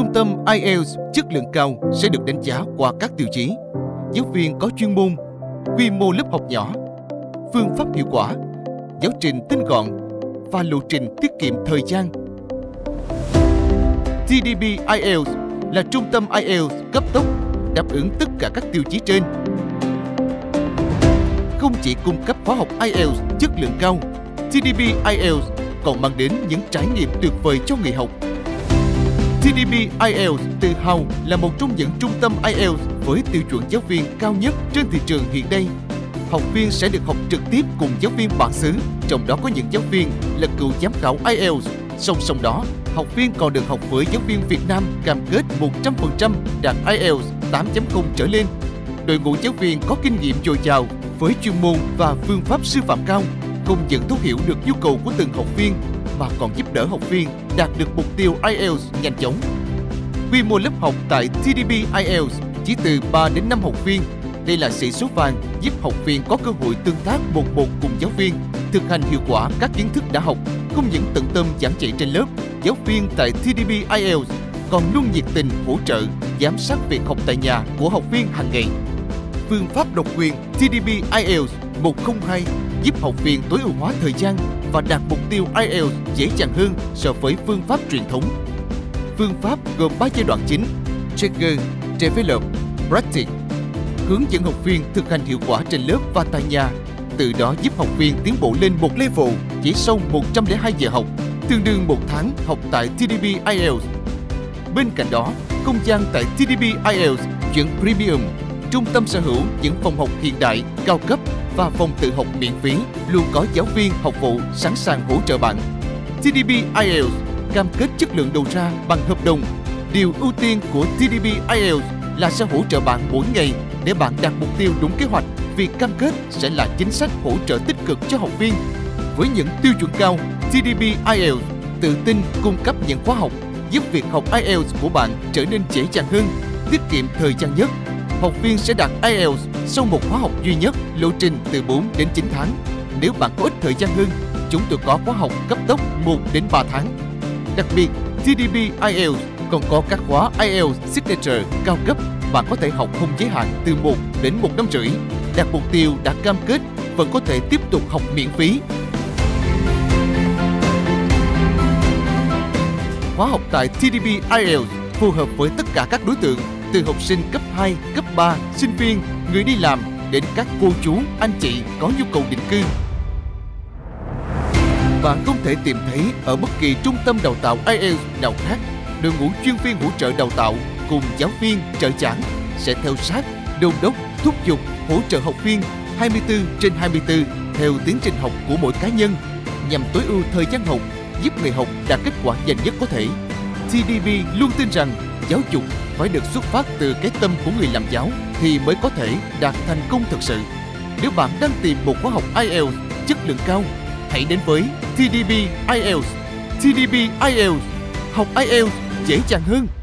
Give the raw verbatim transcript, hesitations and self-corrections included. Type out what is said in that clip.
Trung tâm ai eo chất lượng cao sẽ được đánh giá qua các tiêu chí: giáo viên có chuyên môn, quy mô lớp học nhỏ, phương pháp hiệu quả, giáo trình tinh gọn và lộ trình tiết kiệm thời gian. tê đê bê ai eo là trung tâm ai eo cấp tốc đáp ứng tất cả các tiêu chí trên. Không chỉ cung cấp khóa học ai eo chất lượng cao, tê đê bê ai eo còn mang đến những trải nghiệm tuyệt vời cho người học. tê đê bê ai eo tự hào là một trong những trung tâm ai eo với tiêu chuẩn giáo viên cao nhất trên thị trường hiện nay. Học viên sẽ được học trực tiếp cùng giáo viên bản xứ, trong đó có những giáo viên là cựu giám khảo ai eo. Song song đó, học viên còn được học với giáo viên Việt Nam cam kết một trăm phần trăm đạt ai eo tám chấm không trở lên. Đội ngũ giáo viên có kinh nghiệm dồi dào với chuyên môn và phương pháp sư phạm cao, không những thấu hiểu được nhu cầu của từng học viên mà còn giúp đỡ học viên đạt được mục tiêu ai eo nhanh chóng. Quy mô lớp học tại tê đê bê ai eo chỉ từ ba đến năm học viên. Đây là sĩ số vàng giúp học viên có cơ hội tương tác một một cùng giáo viên, thực hành hiệu quả các kiến thức đã học. Không những tận tâm giảng dạy trên lớp, giáo viên tại tê đê bê ai eo còn luôn nhiệt tình hỗ trợ, giám sát việc học tại nhà của học viên hàng ngày. Phương pháp độc quyền tê đê bê ai eo một không hai giúp học viên tối ưu hóa thời gian và đạt mục tiêu ai eo dễ dàng hơn so với phương pháp truyền thống. Phương pháp gồm ba giai đoạn chính: Trigger, Develop, Practice. Hướng dẫn học viên thực hành hiệu quả trên lớp và tại nhà, từ đó giúp học viên tiến bộ lên một level chỉ sau một trăm lẻ hai giờ học, tương đương một tháng học tại tê đê bê ai eo. Bên cạnh đó, không gian tại tê đê bê ai eo chuẩn Premium, trung tâm sở hữu những phòng học hiện đại, cao cấp và phòng tự học miễn phí, luôn có giáo viên học vụ sẵn sàng hỗ trợ bạn. tê đê bê ai eo cam kết chất lượng đầu ra bằng hợp đồng. Điều ưu tiên của tê đê bê ai eo là sẽ hỗ trợ bạn mỗi ngày để bạn đạt mục tiêu đúng kế hoạch. Việc cam kết sẽ là chính sách hỗ trợ tích cực cho học viên. Với những tiêu chuẩn cao, tê đê bê ai eo tự tin cung cấp những khóa học giúp việc học ai eo của bạn trở nên dễ dàng hơn, tiết kiệm thời gian nhất. Học viên sẽ đạt ai eo sau một khóa học duy nhất, lộ trình từ bốn đến chín tháng. Nếu bạn có ít thời gian hơn, chúng tôi có khóa học cấp tốc một đến ba tháng. Đặc biệt, tê đê bê ai eo còn có các khóa ai eo Signature cao cấp. Bạn có thể học không giới hạn từ một đến một năm rưỡi. Đạt mục tiêu đã cam kết, vẫn có thể tiếp tục học miễn phí. Khóa học tại tê đê bê ai eo phù hợp với tất cả các đối tượng, từ học sinh cấp hai, cấp ba, sinh viên, người đi làm đến các cô chú, anh chị có nhu cầu định cư. Bạn không thể tìm thấy ở bất kỳ trung tâm đào tạo ai eo nào khác. Đội ngũ chuyên viên hỗ trợ đào tạo cùng giáo viên trợ giảng sẽ theo sát, đôn đốc, thúc giục, hỗ trợ học viên hai mươi tư trên hai mươi tư theo tiến trình học của mỗi cá nhân, nhằm tối ưu thời gian học, giúp người học đạt kết quả nhanh nhất có thể. tê đê bê luôn tin rằng giáo dục phải được xuất phát từ cái tâm của người làm giáo thì mới có thể đạt thành công thực sự. Nếu bạn đang tìm một khóa học ai eo chất lượng cao, hãy đến với tê đê bê ai eo. tê đê bê ai eo, học ai eo dễ dàng hơn.